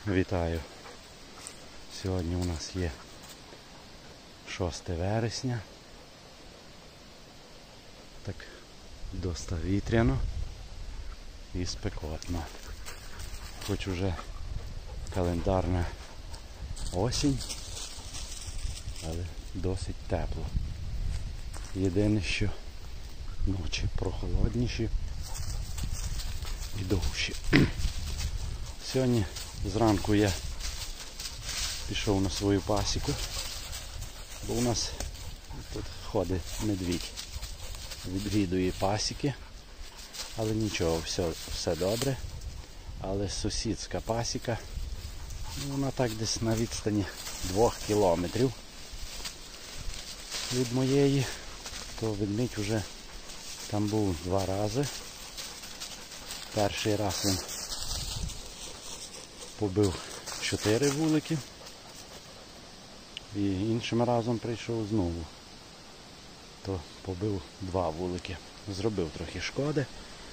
Вітаю! Сьогодні у нас є 6 вересня. Так доста вітряно і спекотно. Хоч уже календарна осінь, але досить тепло. Єдине, що ночі прохолодніші і довші. Сьогодні зранку я пішов на свою пасіку, бо у нас тут ходить медвідь, відвідує пасіки, але нічого, все добре. Але сусідська пасіка, вона так десь на відстані 2 кілометрів від моєї, то ведмідь вже там був 2 рази. Перший раз він побив 4 вулики і іншим разом прийшов знову, то побив 2 вулики. Зробив трохи шкоди.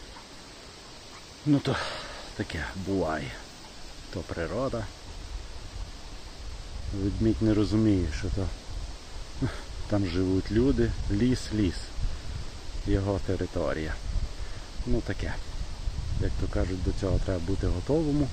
Ну то таке буває. То природа. Ведмідь не розуміє, що то там живуть люди, ліс. Його територія. Ну таке. Як то кажуть, до цього треба бути готовому.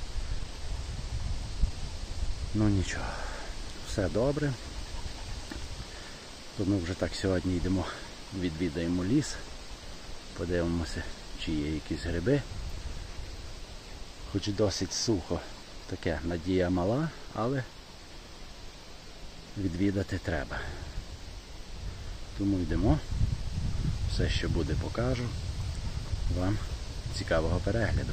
Ну нічого, все добре. То ми вже так сьогодні йдемо, відвідаємо ліс, подивимося, чи є якісь гриби. Хоч досить сухо, таке надія мала, але відвідати треба. Тому йдемо, все, що буде, покажу. Вам цікавого перегляду.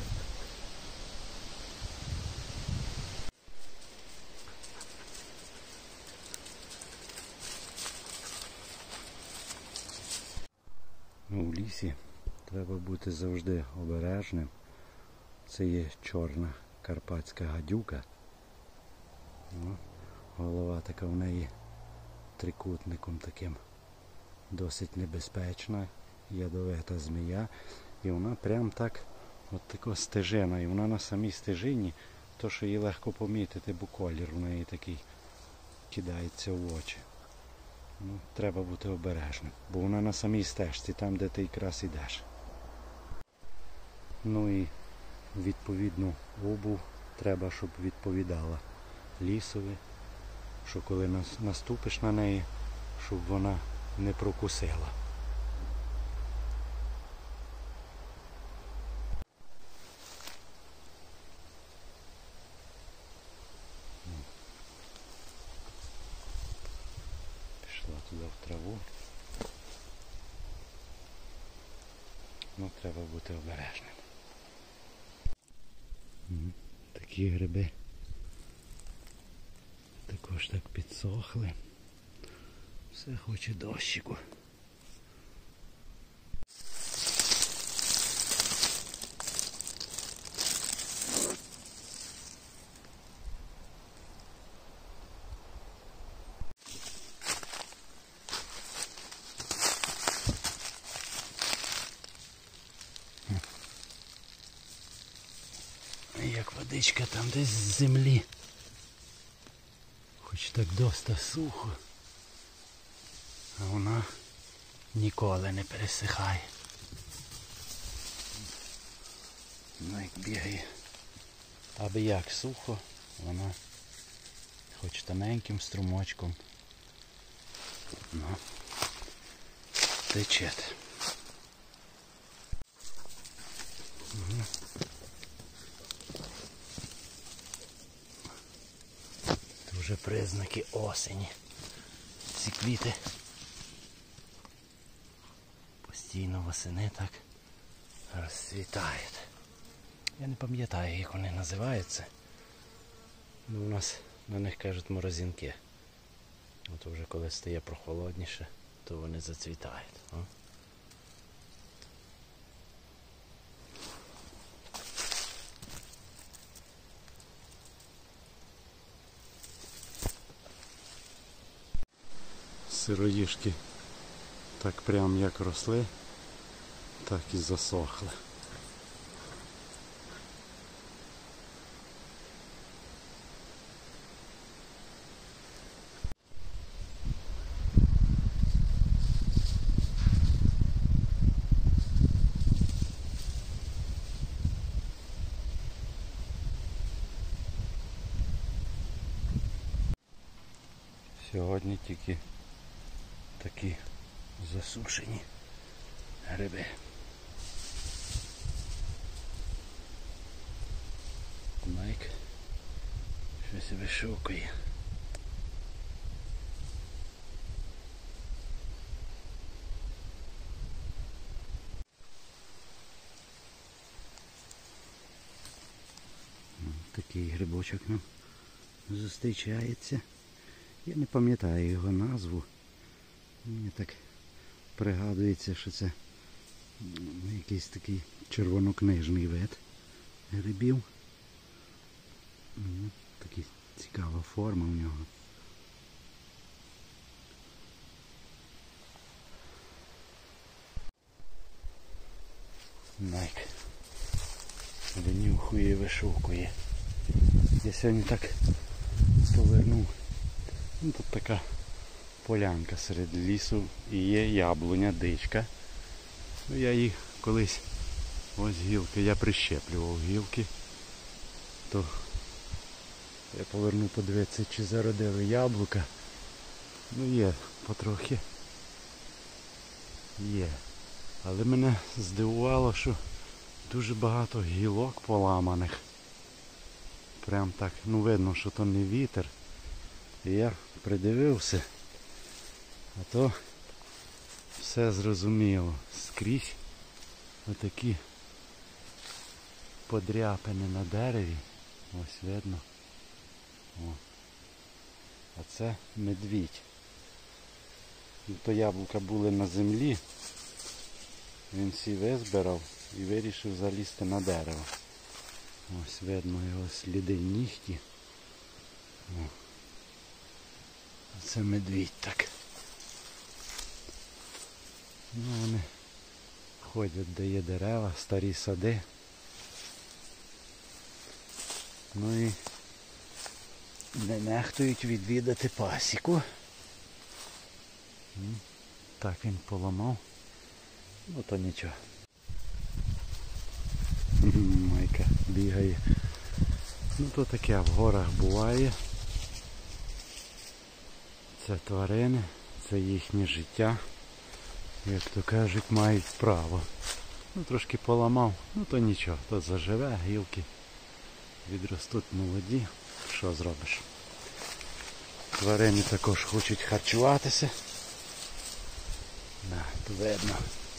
У лісі треба бути завжди обережним. Це є чорна карпатська гадюка. Голова така в неї трикутником таким. Досить небезпечна, ядовита змія. І вона прям так, от така стежина. І вона на самій стежині, то що її легко помітити, бо колір у неї такий кидається в очі. Ну, треба бути обережним, бо вона на самій стежці, там де ти якраз ідеш. Ну і відповідну обув треба, щоб відповідала лісові, що коли наступиш на неї, щоб вона не прокусила. Пішла туди в траву. Ну, треба бути обережним. Такі гриби також так підсохли. Все хоче дощику. Як водичка там десь з землі. Хоч так доста сухо, а вона ніколи не пересихає. Ну як бігає, аби як сухо, вона хоч тоненьким струмочком, ну, тече. Вже признаки осені. Ці квіти постійно восени так розцвітають. Я не пам'ятаю, як вони називаються. Ну, у нас на них кажуть морозинки. От вже коли стає прохолодніше, то вони зацвітають. Сироїшки так прям як росли, так і засохли. Сьогодні тільки такі засушені гриби. Найк щось вишукує. Такий грибочок нам зустрічається. Я не пам'ятаю його назву. Мені так пригадується, що це якийсь такий червонокнижний вид грибів. Така цікава форма у нього. Найк винюхує і вишукує. Я сьогодні так повернув. Тут така полянка серед лісу і є яблуня, дичка. Я їх колись, ось гілки, я прищеплював гілки, то я повернув подивитися, чи зародили яблука. Є потрохи. Є. Але мене здивувало, що дуже багато гілок поламаних. Прям так, видно, що то не вітер. І я придивився, а то все зрозуміло. Скрізь отакі подряпини на дереві. Ось видно. О. А це медвідь. То яблука були на землі. Він всі визбирав і вирішив залізти на дерево. Ось видно його сліди нігті. О. Це медвідь так. Вони ходять, де є дерева, старі сади. І не нехтують відвідати пасіку. Так він поламав. То нічого. Майка бігає. То таке в горах буває. Це тварини, це їхнє життя. Як то кажуть, мають право. Трошки поламав, то нічого, то заживе, гілки відростуть молоді. Що зробиш? Тварини також хочуть харчуватися. То видно.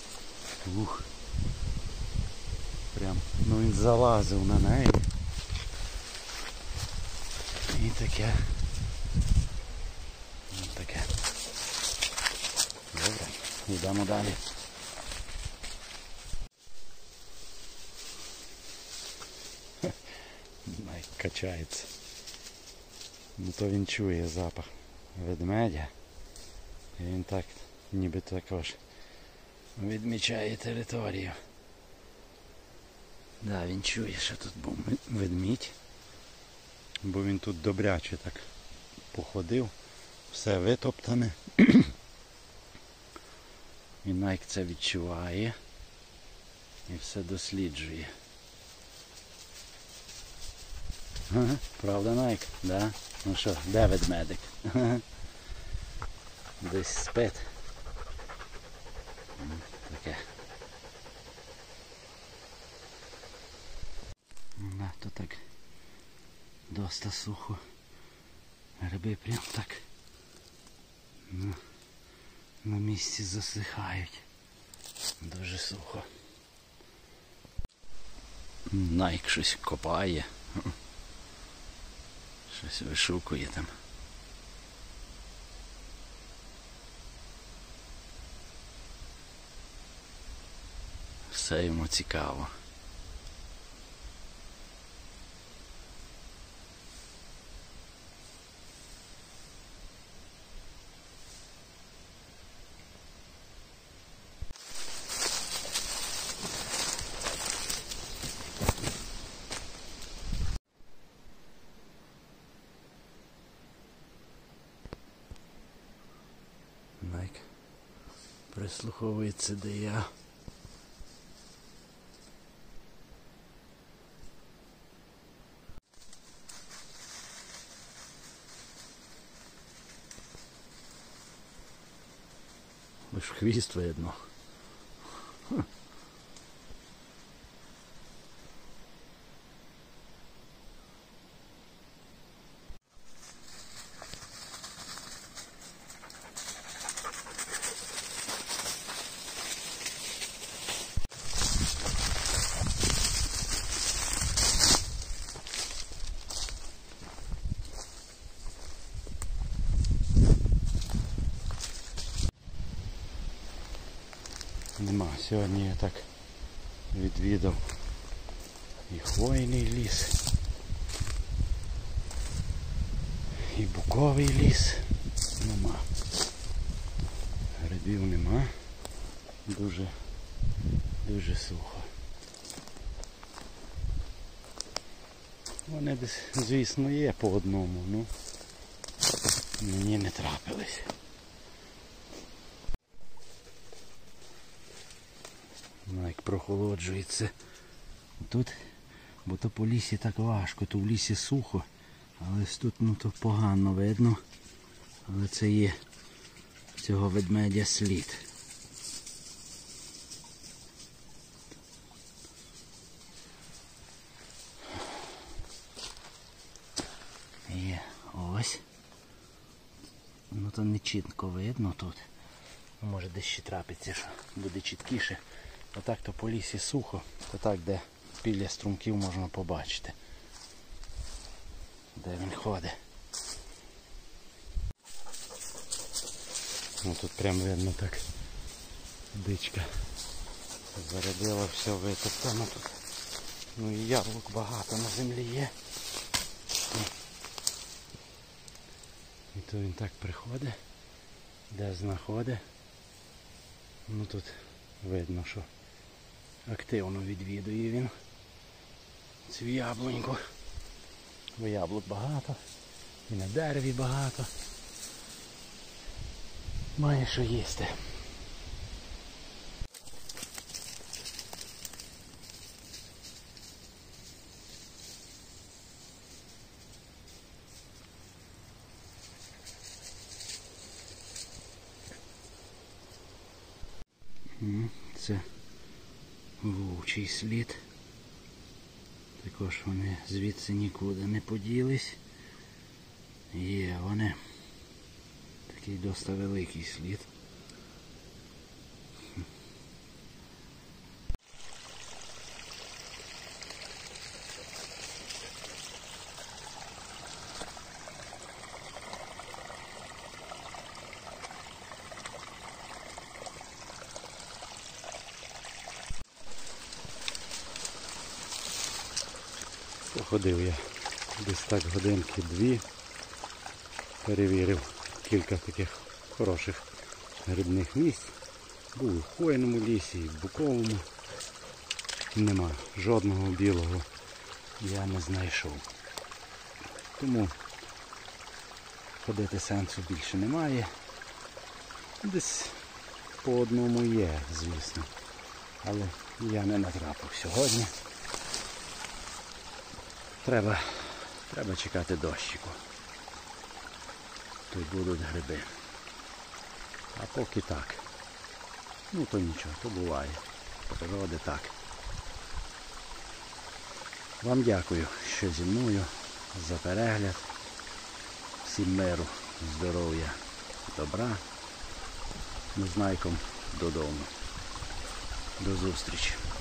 Прям, він залазив на неї. І таке. Таке. Добре, йдемо далі. Качається. То він чує запах ведмедя. І він так ніби також відмічає територію. Він чує, що тут був ведмідь. Бо він тут добряче так походив. Все витоптане. І Найк це відчуває. І все досліджує. Правда, Найк? Да? Ну що, де ведмедик? Десь спить. Таке. То так доста сухо. Гриби прям так на місці засихають. Дуже сухо. Найк щось копає. Щось вишукує там. Все йому цікаво. Найк прислуховується, де я. Аж хвіст видно. Нема. Сьогодні я так відвідав і хвойний ліс, і буковий ліс. Нема. Грибів нема. Дуже сухо. Вони десь, звісно, є по одному, ну мені не трапились. Як прохолоджується тут, бо то по лісі так важко, то в лісі сухо, але тут ну то погано видно, але це є цього ведмедя слід. Є ось, ну то не чітко видно тут, може десь ще трапиться, що буде чіткіше. Отак то по лісі сухо, то так, де біля струмків можна побачити, де він ходить. Ну тут прям видно так дичка зарядила, все витоптано тут. Ну і яблук багато на землі є. І то він так приходить, де знаходить. Ну тут видно, що активно відвідує він цю яблуньку. Бо яблук багато, і на дереві багато. Має що їсти. Це вовчий слід. Також вони звідси нікуди не поділись. Є вони. Такий досить великий слід. Походив я десь так годинки-дві, перевірив кілька таких хороших грибних місць. Був і в хвойному лісі, і в буковому. Нема жодного білого я не знайшов. Тому ходити сенсу більше немає. Десь по одному є, звісно. Але я не натрапив сьогодні. Треба чекати дощику. То й будуть гриби. А поки так. Ну то нічого, то буває. Природи так. Вам дякую, що зі мною, за перегляд. Всім миру, здоров'я, добра. Незнайком додому. До зустрічі.